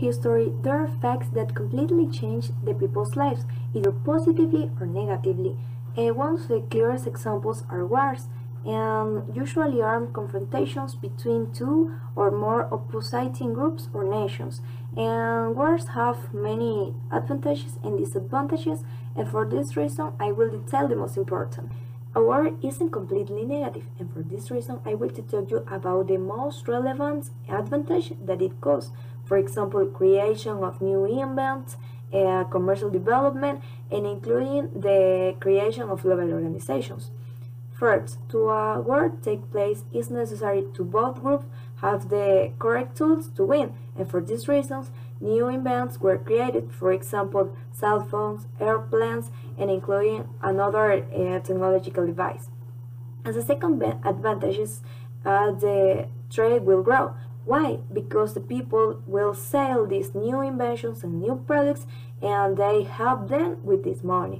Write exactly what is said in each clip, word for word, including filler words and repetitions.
history, there are facts that completely change the people's lives, either positively or negatively. And one of the clearest examples are wars, and usually armed confrontations between two or more opposing groups or nations. And wars have many advantages and disadvantages, and for this reason I will detail the most important. A war isn't completely negative, and for this reason I will tell you about the most relevant advantage that it causes. For example, creation of new invents, uh, commercial development, and including the creation of global organizations. First, to a war take place, it's necessary to both groups have the correct tools to win, and for these reasons, new invents were created, for example, cell phones, airplanes, and including another uh, technological device. As a second advantage is uh, the trade will grow. Why? Because the people will sell these new inventions and new products, and they help them with this money.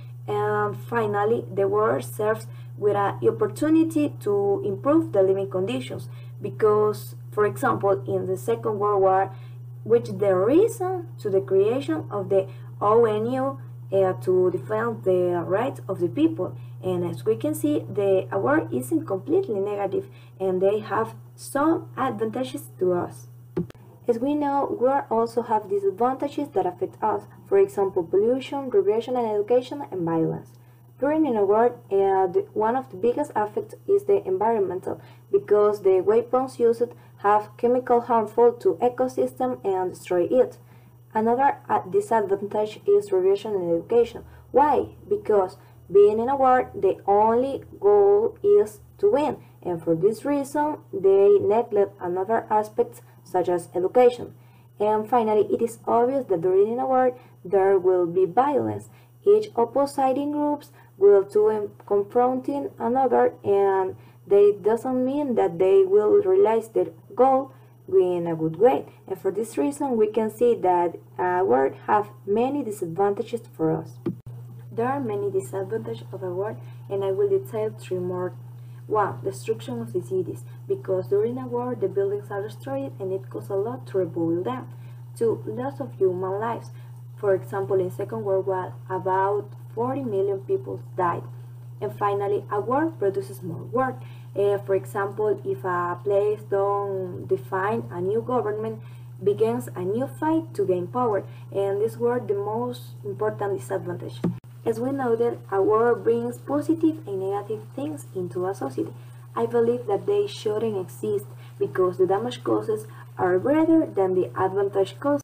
And finally, the war serves with an opportunity to improve the living conditions because, for example, in the Second World War, which the reason to the creation of the O N U uh, to defend the rights of the people. And as we can see, the war isn't completely negative, and they have some advantages to us. As we know, war also have disadvantages that affect us, for example, pollution, regression and education, and violence. During a war, uh, the, one of the biggest effects is the environmental, because the weapons used have chemical harmful to ecosystem and destroy it. Another uh, disadvantage is regression and education. Why? Because being in a war, the only goal is to win, and for this reason, they neglect another aspects such as education. And finally, it is obvious that during a war, there will be violence. Each opposing groups will to confronting another, and that doesn't mean that they will realize their goal in a good way. And for this reason, we can see that a war have many disadvantages for us. There are many disadvantages of a war, and I will detail three more. One, destruction of the cities, because during a war the buildings are destroyed and it costs a lot to rebuild them. Two, loss of human lives. For example, in Second World War, about forty million people died. And finally, a war produces more work. Uh, for example, if a place don't define a new government, begins a new fight to gain power, and this was the most important disadvantage. As we know that a war brings positive and negative things into a society, I believe that they shouldn't exist because the damage causes are greater than the advantage caused.